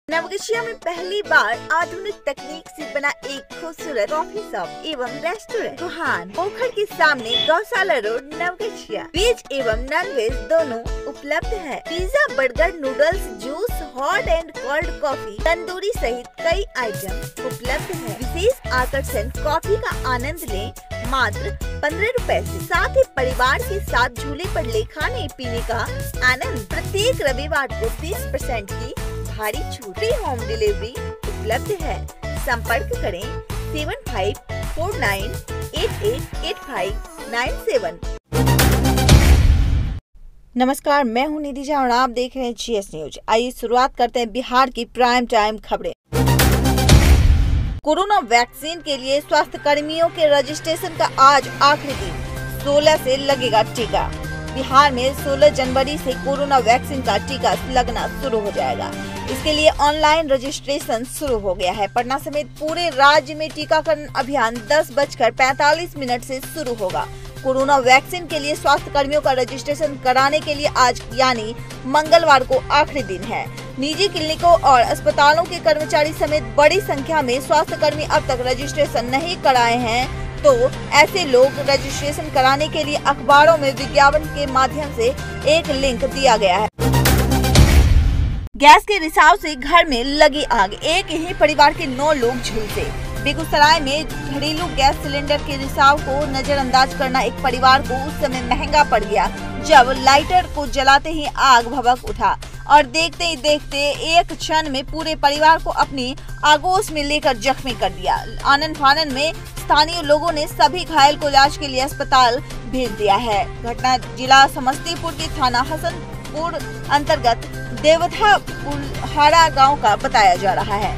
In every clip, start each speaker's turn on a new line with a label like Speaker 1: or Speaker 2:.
Speaker 1: नवगछिया में पहली बार आधुनिक तकनीक से बना एक खूबसूरत कॉफी शॉप एवं रेस्टोरेंट सुहान पोखर के सामने गौशाला रोड नवगछिया। वेज एवं नॉन वेज दोनों उपलब्ध है। Pizza, burger, noodles, juice, hot and cold coffee, tandoori सहित कई आइटम उपलब्ध है। विशेष आकर्षण कॉफी का आनंद लें मात्र 15 रुपए से। साथ ही परिवार के साथ झूले पर ले खाने पीने का आनंद। प्रत्येक रविवार को 30% की भारी छूट। फ्री होम डिलीवरी उपलब्ध है। संपर्क करें 7549888597। नमस्कार, मैं हूं निधि झा और आप देख रहे हैं GS न्यूज। आइए शुरुआत करते हैं बिहार की प्राइम टाइम खबरें। कोरोना वैक्सीन के लिए स्वास्थ्य कर्मियों के रजिस्ट्रेशन का आज आखिरी दिन। 16 से लगेगा टीका। बिहार में 16 जनवरी से कोरोना वैक्सीन का टीका लगना शुरू हो जाएगा। इसके लिए ऑनलाइन रजिस्ट्रेशन शुरू हो गया है। पटना समेत पूरे राज्य में टीकाकरण अभियान 10:45 से शुरू होगा। कोरोना वैक्सीन के लिए स्वास्थ्य कर्मियों का रजिस्ट्रेशन कराने के लिए आज यानी मंगलवार को आखिरी दिन है। निजी क्लिनिकों और अस्पतालों के कर्मचारी समेत बड़ी संख्या में स्वास्थ्य कर्मी अब तक रजिस्ट्रेशन नहीं कराए हैं, तो ऐसे लोग रजिस्ट्रेशन कराने के लिए अखबारों में विज्ञापन के माध्यम से एक लिंक दिया गया है। गैस के रिसाव से घर में लगी आग, एक ही परिवार के 9 लोग झुलसे। बेगूसराय में घरेलू गैस सिलेंडर के रिसाव को नजरअंदाज करना एक परिवार को उस समय महंगा पड़ गया जब लाइटर को जलाते ही आग भभक उठा और देखते ही देखते एक क्षण में पूरे परिवार को अपनी आगोश में लेकर जख्मी कर दिया। आनन फानन में स्थानीय लोगों ने सभी घायल को इलाज के लिए अस्पताल भेज दिया है। घटना जिला समस्तीपुर के थाना हसनपुर अंतर्गत देवधा पुलहारा गांव का बताया जा रहा है।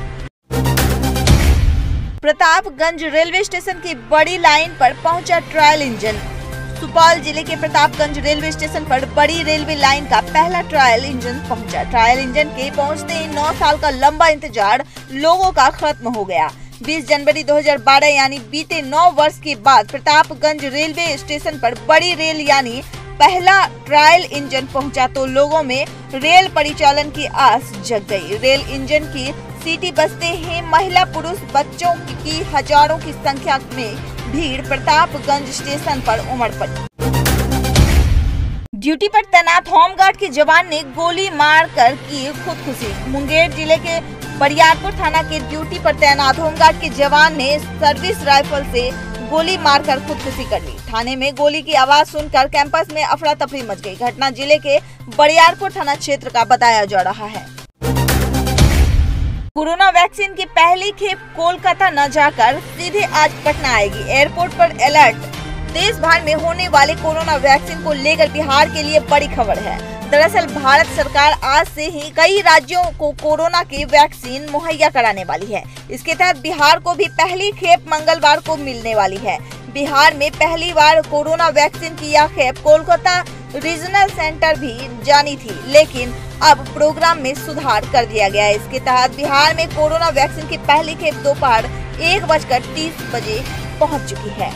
Speaker 1: प्रतापगंज रेलवे स्टेशन की बड़ी लाइन पर पहुंचा ट्रायल इंजन। सुपौल जिले के प्रतापगंज रेलवे स्टेशन पर बड़ी रेलवे लाइन का पहला ट्रायल इंजन पहुंचा। ट्रायल इंजन के पहुंचते ही 9 साल का लंबा इंतजार लोगों का खत्म हो गया। 20 जनवरी 2012 यानी बीते 9 वर्ष के बाद प्रतापगंज रेलवे स्टेशन पर बड़ी रेल यानी पहला ट्रायल इंजन पहुंचा तो लोगों में रेल परिचालन की आस जग गई। रेल इंजन की सीटी बजते ही महिला पुरुष बच्चों की हजारों की संख्या में भीड़ प्रतापगंज स्टेशन पर उमड़ पड़ी। ड्यूटी पर तैनात होमगार्ड के जवान ने गोली मारकर की खुदकुशी। मुंगेर जिले के बरियारपुर थाना के ड्यूटी पर तैनात होमगार्ड के जवान ने सर्विस राइफल से गोली मारकर खुदकुशी कर ली। थाने में गोली की आवाज सुनकर कैंपस में अफरा तफरी मच गई। घटना जिले के बरियारपुर थाना क्षेत्र का बताया जा रहा है। कोरोना वैक्सीन की पहली खेप कोलकाता न जाकर सीधे आज पटना आएगी। एयरपोर्ट पर अलर्ट। देश भर में होने वाले कोरोना वैक्सीन को लेकर बिहार के लिए बड़ी खबर है। दरअसल भारत सरकार आज से ही कई राज्यों को कोरोना की वैक्सीन मुहैया कराने वाली है। इसके तहत बिहार को भी पहली खेप मंगलवार को मिलने वाली है। बिहार में पहली बार कोरोना वैक्सीन की यह खेप कोलकाता रीजनल सेंटर भी जानी थी, लेकिन अब प्रोग्राम में सुधार कर दिया गया है। इसके तहत बिहार में कोरोना वैक्सीन की पहली खेप दोपहर 1:30 बजे पहुंच चुकी है।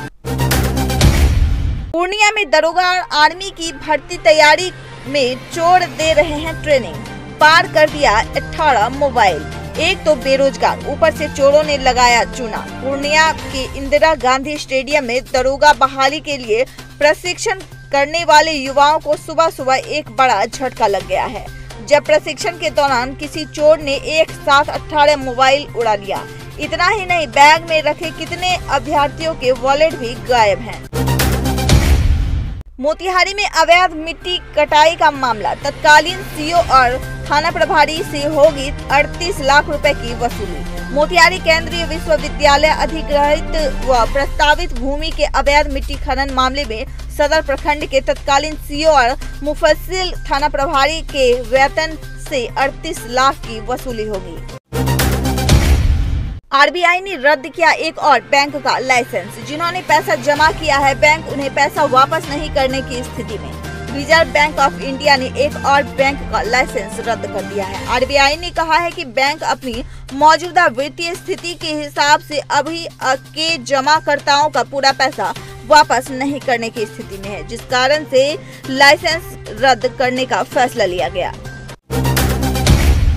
Speaker 1: पूर्णिया में दरोगा आर्मी की भर्ती तैयारी में चोर दे रहे हैं ट्रेनिंग। पार कर दिया 18 मोबाइल। एक तो बेरोजगार, ऊपर से चोरों ने लगाया चूना। पूर्णिया के इंदिरा गांधी स्टेडियम में दरोगा बहाली के लिए प्रशिक्षण करने वाले युवाओं को सुबह सुबह एक बड़ा झटका लग गया है, जब प्रशिक्षण के दौरान किसी चोर ने एक साथ 18 मोबाइल उड़ा लिया। इतना ही नहीं, बैग में रखे कितने अभ्यर्थियों के वॉलेट भी गायब हैं। मोतिहारी में अवैध मिट्टी कटाई का मामला। तत्कालीन सीओ और थाना प्रभारी से होगी 38 लाख रुपए की वसूली। मोतिहारी केंद्रीय विश्वविद्यालय अधिग्रहित व प्रस्तावित भूमि के अवैध मिट्टी खनन मामले में सदर प्रखंड के तत्कालीन सीओ और मुफस्सिल थाना प्रभारी के वेतन से 38 लाख की वसूली होगी। आरबीआई ने रद्द किया एक और बैंक का लाइसेंस। जिन्होंने पैसा जमा किया है, बैंक उन्हें पैसा वापस नहीं करने की स्थिति में रिजर्व बैंक ऑफ इंडिया ने एक और बैंक का लाइसेंस रद्द कर दिया है। आरबीआई ने कहा है कि बैंक अपनी मौजूदा वित्तीय स्थिति के हिसाब से अभी के जमाकर्ताओं का पूरा पैसा वापस नहीं करने की स्थिति में है, जिस कारण से लाइसेंस रद्द करने का फैसला लिया गया।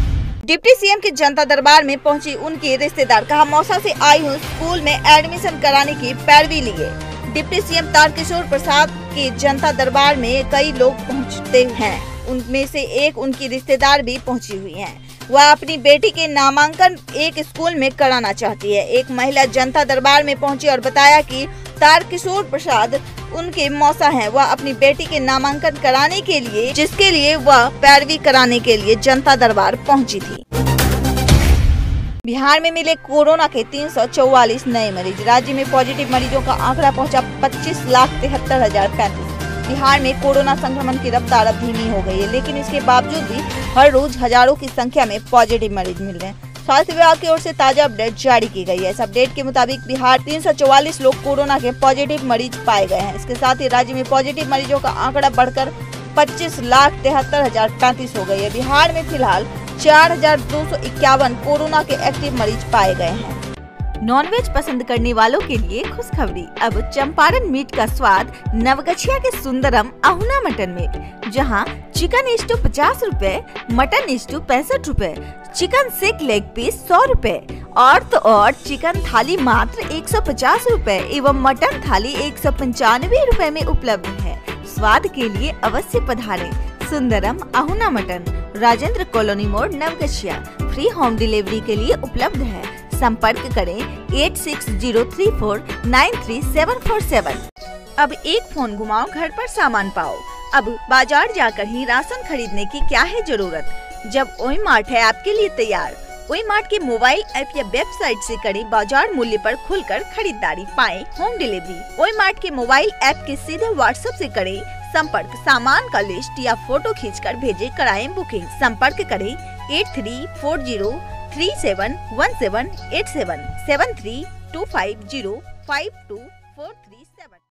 Speaker 1: डिप्टी सीएम के जनता दरबार में पहुंची उनके रिश्तेदार, कहा मौसा से आई हूं स्कूल में एडमिशन कराने की पैरवी लिए। डिप्टी सीएम तारकिशोर प्रसाद के जनता दरबार में कई लोग पहुंचते हैं, उनमें से एक उनकी रिश्तेदार भी पहुंची हुई हैं। वह अपनी बेटी के नामांकन एक स्कूल में कराना चाहती है। एक महिला जनता दरबार में पहुंची और बताया कि तारकिशोर प्रसाद उनके मौसा हैं। वह अपनी बेटी के नामांकन कराने के लिए, जिसके लिए वह पैरवी कराने के लिए जनता दरबार पहुंची थी। बिहार में मिले कोरोना के 344 नए मरीज। राज्य में पॉजिटिव मरीजों का आंकड़ा पहुंचा 25,73,035। बिहार में कोरोना संक्रमण की रफ्तार अब धीमी हो गई है, लेकिन इसके बावजूद भी हर रोज हजारों की संख्या में पॉजिटिव मरीज मिल रहे हैं। स्वास्थ्य विभाग की ओर से ताजा अपडेट जारी की गई है। इस अपडेट के मुताबिक बिहार 344 लोग कोरोना के पॉजिटिव मरीज पाए गए हैं। इसके साथ ही राज्य में पॉजिटिव मरीजों का आंकड़ा बढ़कर 25,73,035 हो गई है। बिहार में फिलहाल 4,251 कोरोना के एक्टिव मरीज पाए गए हैं। नॉनवेज पसंद करने वालों के लिए खुशखबरी। अब चंपारण मीट का स्वाद नवगछिया के सुंदरम अहुना मटन में, जहां चिकन स्टू 50 रूपए, मटन स्टू 65 रूपए, चिकन सिक लेग पीस 100 रूपए और तो और चिकन थाली मात्र 150 रूपए एवं मटन थाली 195 रूपए में उपलब्ध है। स्वाद के लिए अवश्य पधारें। सुंदरम अहुना मटन, राजेंद्र कॉलोनी मोड़, नवगछिया। फ्री होम डिलीवरी के लिए उपलब्ध है। संपर्क करें 8603493747। अब एक फोन घुमाओ, घर पर सामान पाओ। अब बाजार जाकर ही राशन खरीदने की क्या है जरूरत, जब ओई मार्ट है आपके लिए तैयार। ओई मार्ट के मोबाइल ऐप या वेबसाइट से करें बाजार मूल्य पर खुलकर खरीदारी, पाएं होम डिलीवरी। ओई मार्ट के मोबाइल ऐप के सीधे व्हाट्सएप से करें संपर्क, सामान का लिस्ट या फोटो खींचकर भेजे, कराएं बुकिंग। संपर्क करें 8340371787 7325052437।